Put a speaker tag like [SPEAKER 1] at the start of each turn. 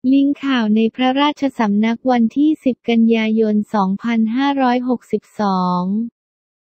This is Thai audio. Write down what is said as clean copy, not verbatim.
[SPEAKER 1] ลิงก์ข่าวในพระราชสำนักวันที่ 10 กันยายน 2562